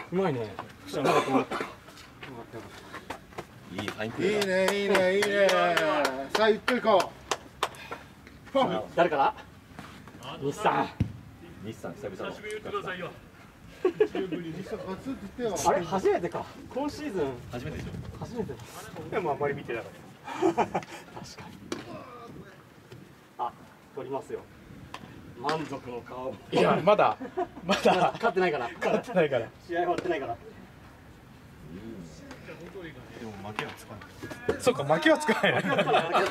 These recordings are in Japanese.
うまいね。そしたらなんかいいファインプいいレーだ。 ねいいねいいね。さあゆっくりこう。 誰から？日産。 日産久々の。 日産ガツンと言ってよ。 あれ初めてか。今シーズン初めてでしょ。 初めてだ。 でもあんまり見てなかっ確かに。あ、取りますよ。満足の顔。 た。いやまだ勝ってないから。 勝ってないから。 試合終わってないから。 でも負けはつかない。 そっか負けはつかないね。ノ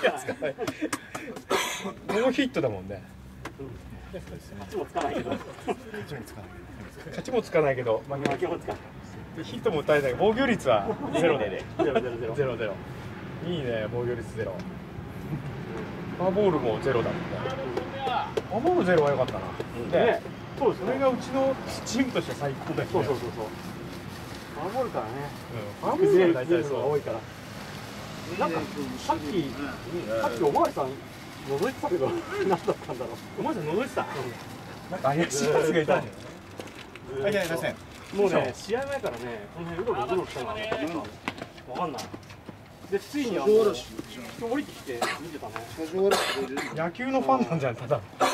ーヒットだもんね。 勝ちもつかないけど。 一応につかない。 勝ちもつかないけど負負けもつかない。 けヒットも打たれないけど防御率はゼロでゼロゼロゼロ。 ゼロゼロ。いいね防御率ゼロ。フォアボールもゼロだもんね。フォアボールゼロは良かったな。 ね、そうですそれがうちのチームとしては最高だよね。 そうそう。フォアボールからね。 フォアボー崩れるルが大体そう。 が多いから。なんかさっきおまわりさん覗いてたけど何だったんだろう。 お前さん覗いてた。なんか怪しいやつがいたんだよ。 はいじゃあいません。 もうね試合前からねこの辺うろうろしたのがわかんない。でついに人降りてきて見てたね。 野球のファンなんじゃないただの。 ただ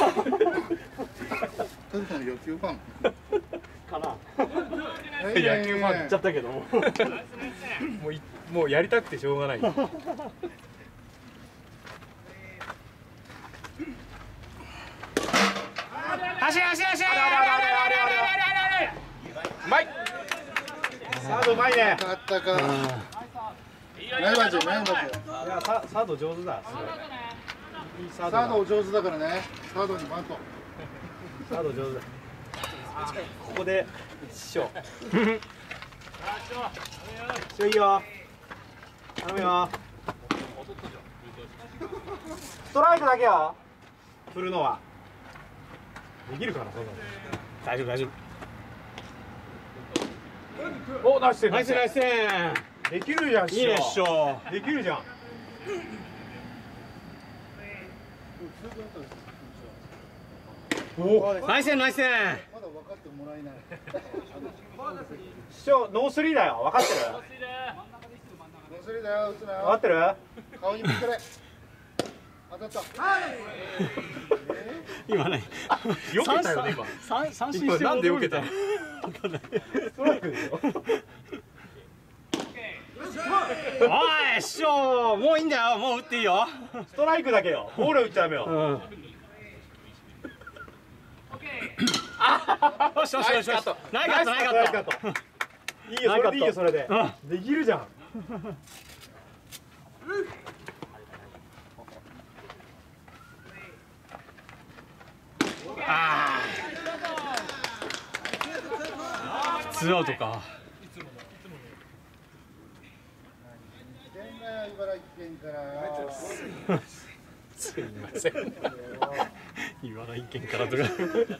の野球ファン。 かな。 野球ファン言っちゃったけども。 もうやりたくてしょうがない。 走れ走れ走れ。 うまい。サードうまいね。 勝ったか。ナイバージナイバージ。 いやサード上手だ。すごい。いいサードだ。 サードお上手だからね。サードにバント。 サード上手だ。ここで師匠。師匠いいよ。頼むよ。ストライクだけよ。振るのは。できるかなそんなの。大丈夫大丈夫。おナイスナイスナイス。 できるじゃん師匠。 いいね師匠。 できるじゃん。おナイスナイス。 まだ分かってもらえない。 師匠ノースリーだよ。分かってる？ ノースリーだよ打つなよ。 分かってる？ 顔にぶつかれ。当たった。 今ね。 よけたよね今。 三振してなんでよけたの？ ストライクでしょ。 おい師匠もういいんだよ。もう打っていいよ。 ストライクだけよ。ボール打っちゃダメよ。 よしよしよしよし。ナイカットナイカット。 いいよそれでいいよそれで。できるじゃん。 ツーアウトか。 茨城県から。 すいません。茨城県からとか。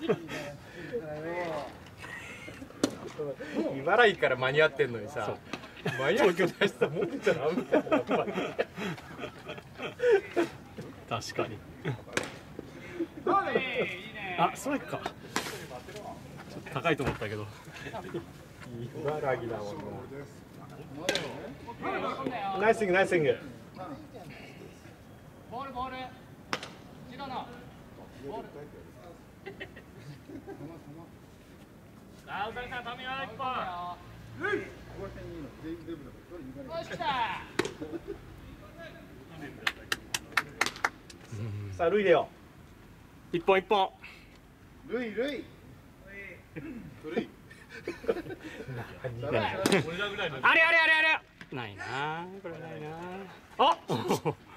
茨城から間に合ってんのにさ。間に合う東京出したらもうちゃダメだよ。 確かに。あ、ストライクか。ちょっと高いと思ったけど。 茨城だもんな。ナイススイングナイススイング。 ボールボール。白の。ボール。あ、宇佐美さん、富は一本。よし、来た。 さあ塁でよ。 一本一本。 ルイルイ。 あれあれあれあれ。ないな。これないな。あ。